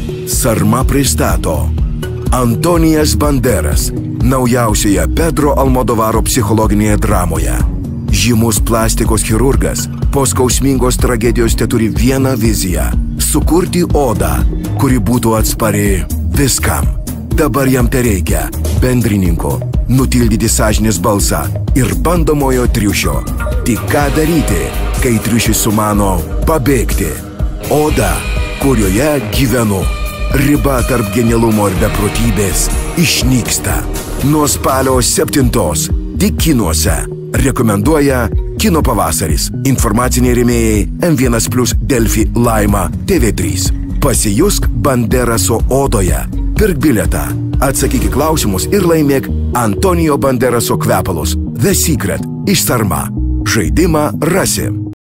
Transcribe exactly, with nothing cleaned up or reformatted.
Sarma pristato Antonijas Banderas naujausioje Pedro Almodovaro psichologinėje dramoje. Žymus plastikos chirurgas po skausmingos tragedijos teturi vieną viziją – sukurti odą, kuri būtų atspari viskam. Dabar jam tereikia bendrininko, nutildyti sąžinės balsą ir bandomojo triušio. Tik ką daryti, kai triušis sumano pabėgti? Oda, kurioje gyvenu. Riba tarp genialumo ir beprotybės išnyksta. Nuo spalio septintos tik kinuose. Rekomenduoja Kino pavasaris. Informaciniai rėmėjai M vienas plius, Delfi, Laima, T V trys. Pasijusk Banderaso odoje. Pirk bilietą, atsakyk į klausimus ir laimėk Antonijo Banderaso kvepalus The Secret iš Sarma. Žaidimą rasi.